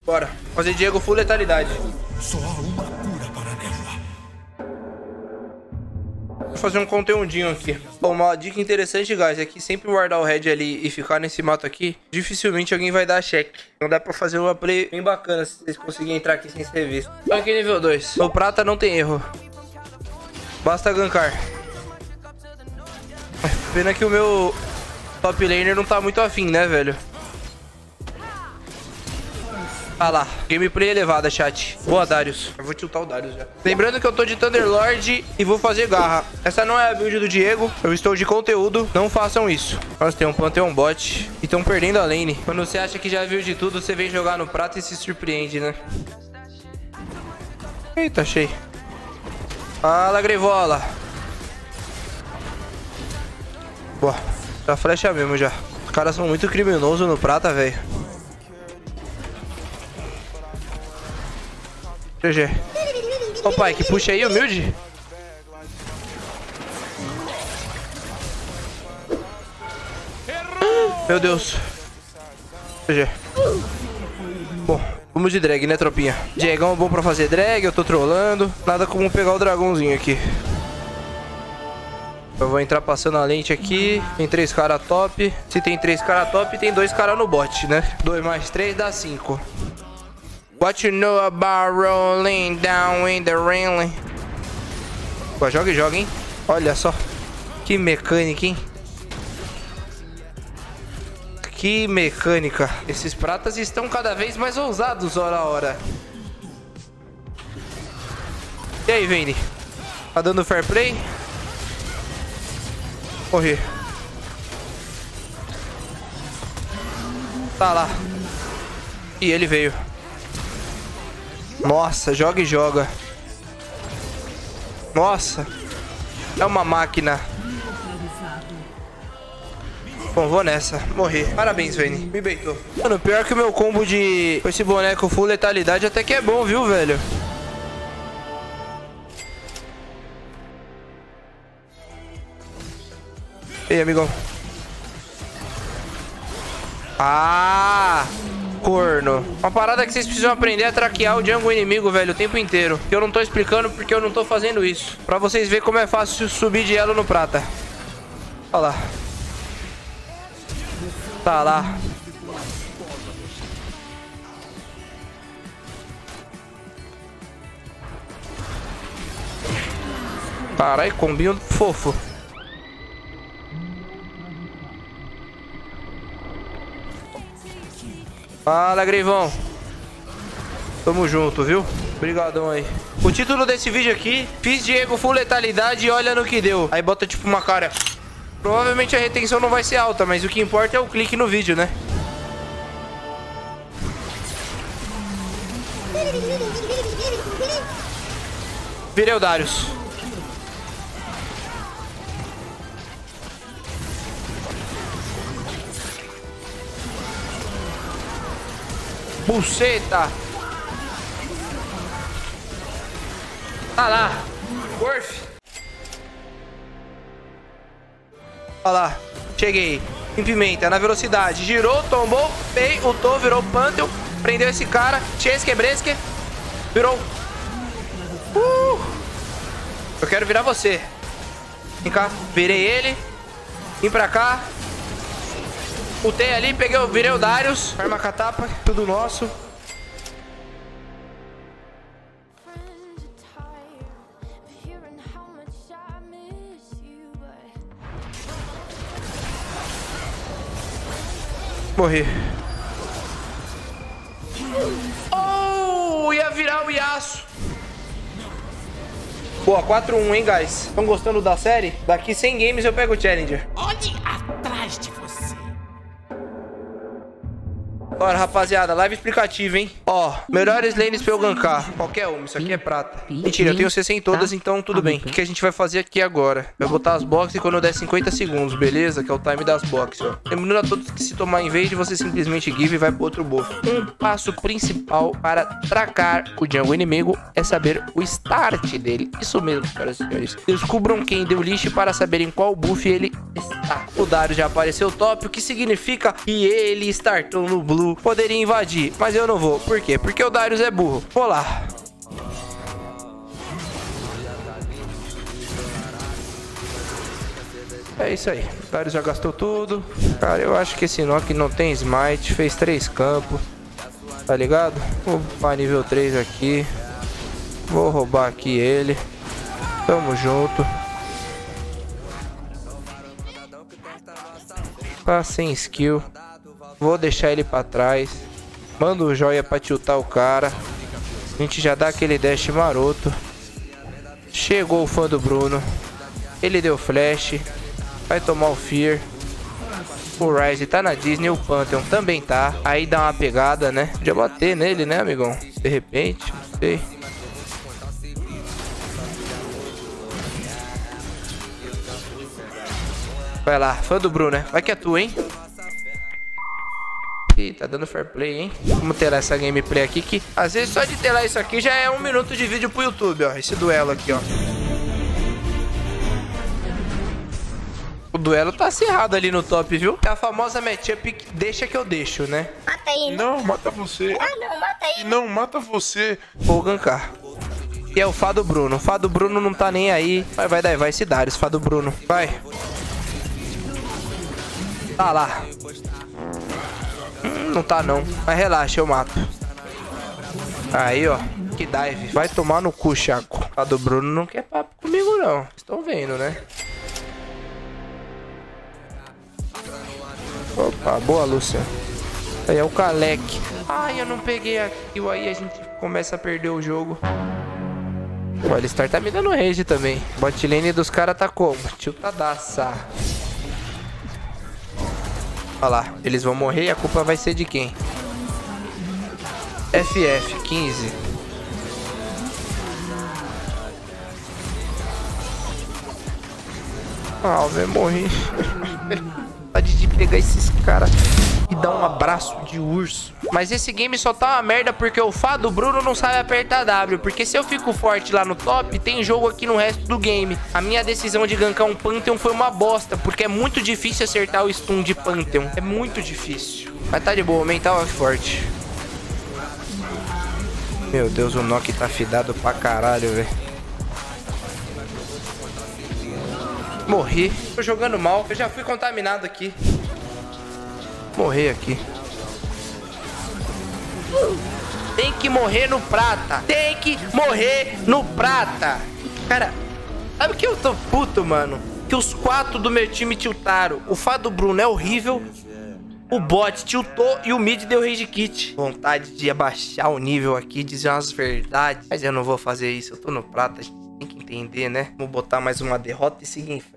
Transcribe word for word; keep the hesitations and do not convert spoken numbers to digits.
Bora. Fazer Diego full letalidade. Só há uma cura para a névoa. Vou fazer um conteúdinho aqui. Bom, uma dica interessante, guys, é que sempre guardar o red ali e ficar nesse mato aqui, dificilmente alguém vai dar check. Então dá pra fazer uma play bem bacana se vocês conseguirem entrar aqui sem ser visto. Então aqui nível dois. No prata não tem erro. Basta gankar. Pena que o meu top laner não tá muito afim, né, velho? Ah lá, gameplay elevada, chat. Boa, Darius. Eu vou tiltar o Darius já. Lembrando que eu tô de Thunderlord e vou fazer garra. Essa não é a build do Diego. Eu estou de conteúdo. Não façam isso. Nós temos um Pantheon bot e estão perdendo a lane. Quando você acha que já viu de tudo, você vem jogar no prata e se surpreende, né? Eita, achei. Fala, Grevola. Boa. Já flecha mesmo já. Os caras são muito criminosos no prata, velho. G G. Ô pai, que puxa aí, humilde. Meu Deus. G G. Bom, vamos de drag, né, tropinha? Diegão é bom pra fazer drag, eu tô trolando. Nada como pegar o dragãozinho aqui. Eu vou entrar passando a lente aqui. Tem três caras top. Se tem três caras top, tem dois caras no bot, né? Dois mais três dá cinco. What you know about rolling down in the railing? Pô, joga e joga, hein? Olha só. Que mecânica, hein? Que mecânica. Esses pratas estão cada vez mais ousados, hora a hora. E aí, Vayne? Tá dando fair play? Corri. Tá lá. E ele veio. Nossa, joga e joga. Nossa. É uma máquina. Bom, vou nessa. Morri. Parabéns, Vayne. Me beitou. Mano, pior que o meu combo de... com esse boneco full letalidade até que é bom, viu, velho? Ei, amigão. Ah... corno. Uma parada que vocês precisam aprender a traquear o jungle inimigo, velho, o tempo inteiro. Que eu não tô explicando porque eu não tô fazendo isso. Pra vocês verem como é fácil subir de elo no prata. Olha lá. Tá lá. Carai, combinho fofo. Fala, Greivão. Tamo junto, viu? Obrigadão aí. O título desse vídeo aqui: fiz Diego full letalidade e olha no que deu. Aí bota tipo uma cara. Provavelmente a retenção não vai ser alta, mas o que importa é o clique no vídeo, né? Virei o Darius. Buceta. Tá lá. Worth. Olha lá. Cheguei. Em pimenta, na velocidade. Girou, tombou, pei, ultou, virou Pantheon. Prendeu esse cara. Chesque, Bresque. Virou. Uh! Eu quero virar você. Vem cá. Virei ele. Vim pra cá. Ultei ali, peguei, virei o Darius. Arma catapa, tudo nosso. Morri. Oh, ia virar o Yasuo. Boa, quatro a um, hein, guys? Estão gostando da série? Daqui cem games eu pego o Challenger. Olhe atrás de você. Bora, rapaziada, live explicativa, hein? Ó, melhores lanes pra eu gankar. Qualquer uma, isso aqui é prata. Mentira, eu tenho C C em todas, então tudo bem. O que a gente vai fazer aqui agora? Vai botar as boxes quando eu der cinquenta segundos, beleza? Que é o time das boxes, ó. Lembrando a todos que se tomar invade, você simplesmente give e vai pro outro buff. Um passo principal para tracar o jungle inimigo é saber o start dele. Isso mesmo, senhoras e senhores. Descubram quem deu lixo para saberem qual buff ele está. O Darius já apareceu top, o que significa que ele startou no blue. azul poderia invadir, mas eu não vou. Por quê? Porque o Darius é burro. Vou lá. É isso aí. O Darius já gastou tudo. Cara, eu acho que esse Nock não tem smite. Fez três campos. Tá ligado? Vou para nível três aqui. Vou roubar aqui ele. Tamo junto. Tá sem skill. Vou deixar ele pra trás. Manda o joia pra tiltar o cara. A gente já dá aquele dash maroto. Chegou o fã do Bruno. Ele deu flash. Vai tomar o Fear. O Ryze tá na Disney. O Pantheon também tá. Aí dá uma pegada, né? Podia bater nele, né, amigão? De repente, não sei. Vai lá, fã do Bruno, né? Vai que é tu, hein? Ih, tá dando fair play, hein? Vamos ter essa gameplay aqui que, às vezes, só de ter lá isso aqui já é um minuto de vídeo pro YouTube, ó. Esse duelo aqui, ó. O duelo tá acirrado ali no top, viu? É a famosa matchup que deixa que eu deixo, né? Mata ele. Não, mata você. Ah, não, mata ele. Não, mata você. Vou gankar. E é o Fá do Bruno. O Fá do Bruno não tá nem aí. Vai, vai, vai, vai se dar, esse Fá do Bruno. Vai. Tá lá. Hum, não tá não. Mas relaxa, eu mato. Aí, ó. Que dive. Vai tomar no cu, Chaco. Fá do Bruno não quer papo comigo, não. Estão vendo, né? Opa, boa, Lúcia. Aí é o Kalec. Ai, eu não peguei aqui. Aí a gente começa a perder o jogo. O Alistar tá me dando rage também. Bot lane dos caras tá como? Tiltadaça. Olha lá, eles vão morrer e a culpa vai ser de quem? F F quinze. Ah, eu morri. Vontade de pegar esses caras e dar um abraço de urso. Mas esse game só tá uma merda porque o Fá do Bruno não sabe apertar W. Porque se eu fico forte lá no top, tem jogo aqui no resto do game. A minha decisão de gankar um Pantheon foi uma bosta, porque é muito difícil acertar o stun de Pantheon. É muito difícil. Mas tá de boa, o mental é forte. Meu Deus, o Nock tá fidado pra caralho, velho. Morri. Tô jogando mal. Eu já fui contaminado aqui. Morri aqui. Tem que morrer no prata. Tem que morrer no prata. Cara, sabe que eu tô puto, mano? Que os quatro do meu time tiltaram. O Fá do Bruno é horrível. O bot tiltou e o mid deu rage kit. Vontade de abaixar o nível aqui, dizer umas verdades. Mas eu não vou fazer isso. Eu tô no prata. Tem que entender, né? Vou botar mais uma derrota e seguir em frente.